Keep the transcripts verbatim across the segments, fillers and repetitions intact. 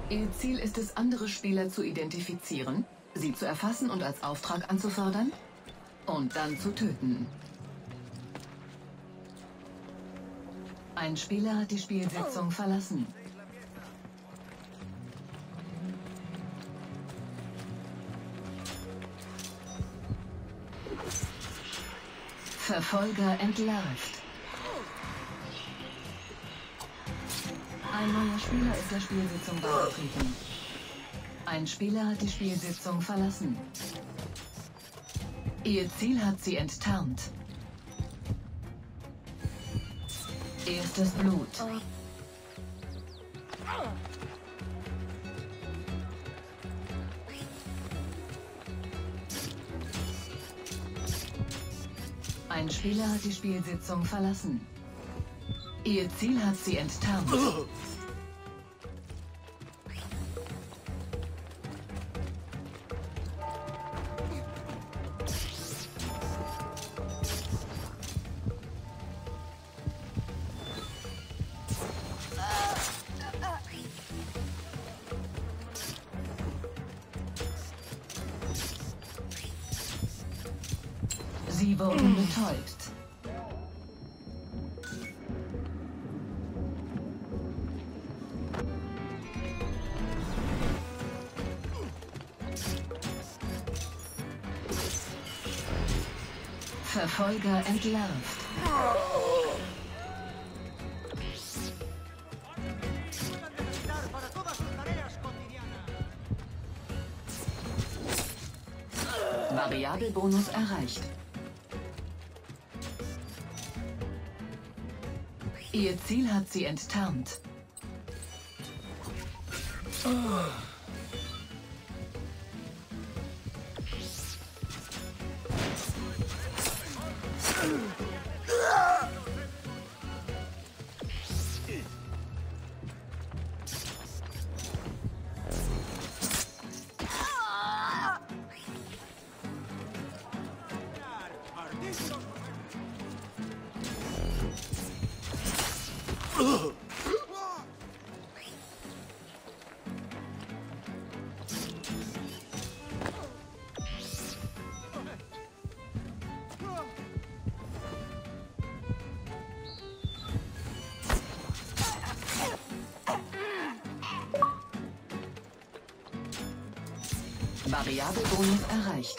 Ihr Ziel ist es, andere Spieler zu identifizieren, sie zu erfassen und als Auftrag anzufordern und dann zu töten. Ein Spieler hat die Spielsitzung verlassen. Verfolger entlarvt. Ein neuer Spieler ist der Spielsitzung beigetreten. Ein Spieler hat die Spielsitzung verlassen. Ihr Ziel hat sie enttarnt. Erstes Blut. Ein Spieler hat die Spielsitzung verlassen. Ihr Ziel hat sie enttarnt. Sie wurden betäubt. Verfolger entlarvt. Variabelbonus erreicht. Ihr Ziel hat sie enttarnt. Variabelbonus erreicht.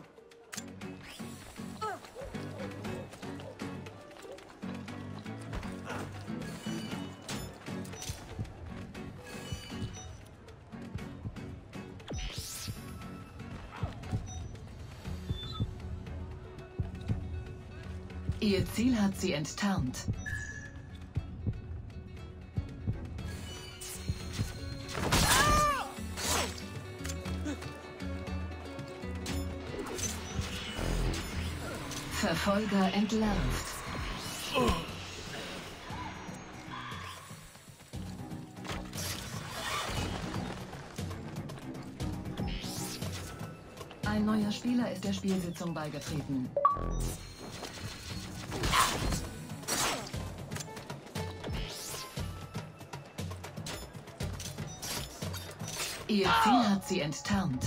Ihr Ziel hat sie enttarnt. Verfolger entlarvt. Ein neuer Spieler ist der Spielsitzung beigetreten. Ihr Ziel hat sie enttarnt.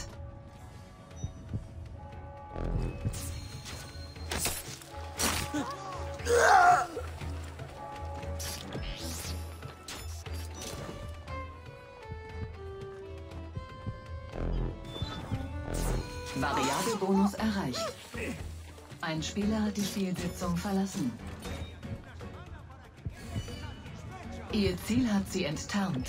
Variabelbonus erreicht. Ein Spieler hat die Spielsitzung verlassen. Ihr Ziel hat sie enttarnt.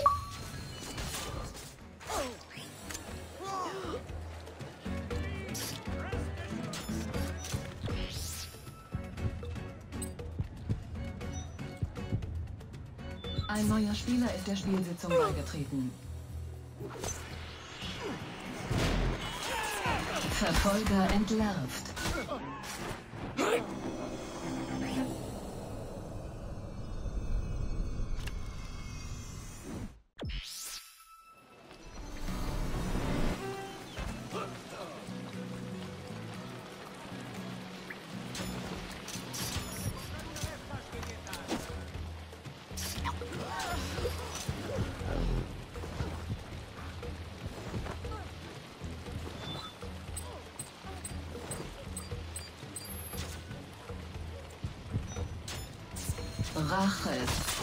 Ein neuer Spieler ist der Spielsitzung beigetreten. Verfolger entlarvt. Rache.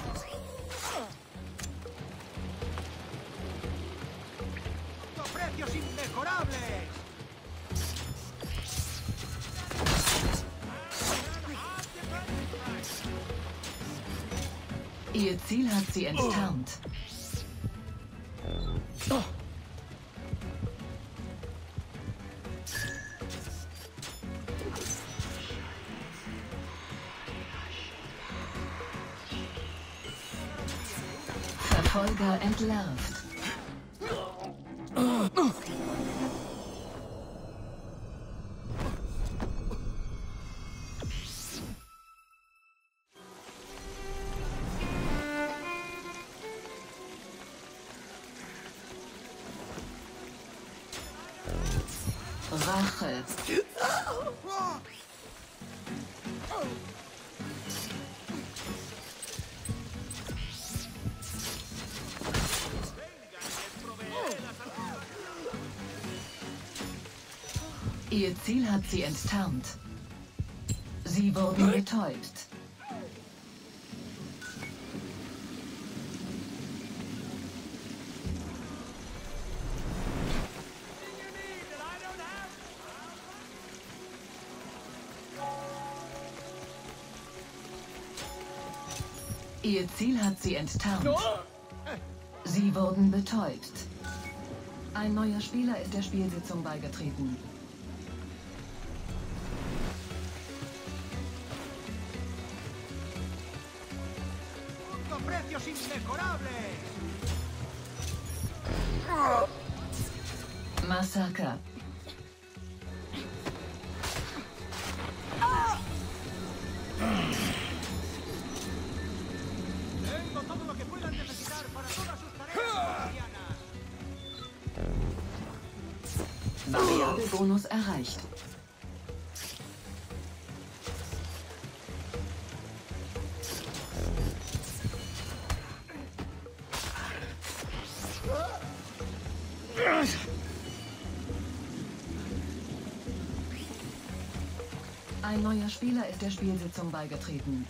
¡Precios inmejorables! Ihr Ziel hat sie enttarnt. Verfolger entlarvt. Rache. Ihr Ziel hat sie enttarnt. Sie wurden betäubt. Ihr Ziel hat sie enttarnt. Sie wurden betäubt. Ein neuer Spieler ist der Spielsitzung beigetreten. ¡Precios inmejorables! Massaker. Tengo todo lo que puedan necesitar para todas sus tareas cotidianas. Variabelbonus erreicht. Ein neuer Spieler ist der Spielsitzung beigetreten.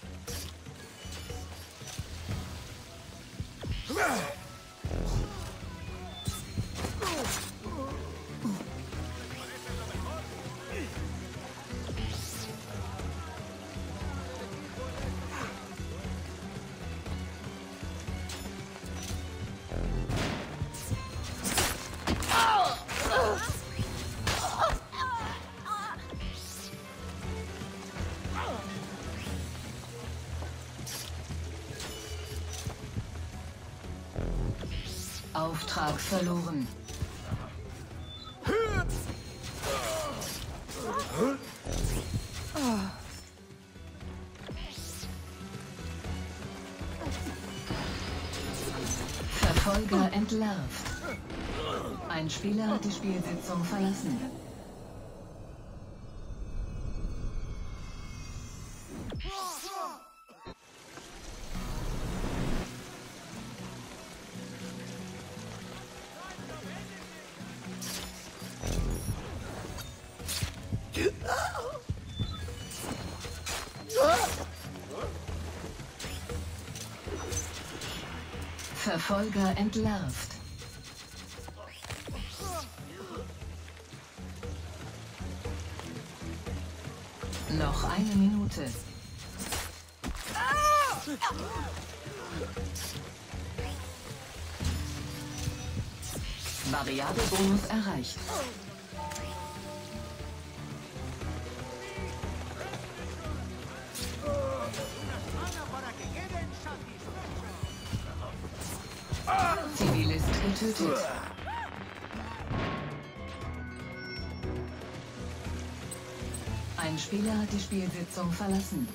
Auftrag verloren. Verfolger entlarvt. Ein Spieler hat die Spielsitzung verlassen. Verfolger entlarvt. Noch eine Minute. Variabelbonus erreicht. Zivilist getötet. Ein Spieler hat die Spielsitzung verlassen.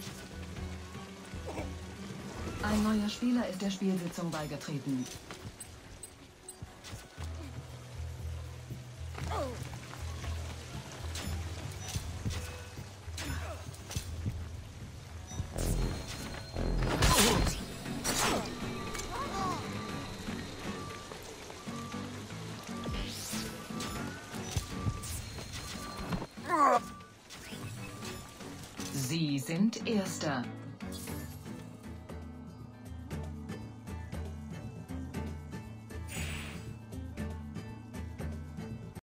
Ein neuer Spieler ist der Spielsitzung beigetreten. Sie sind Erster.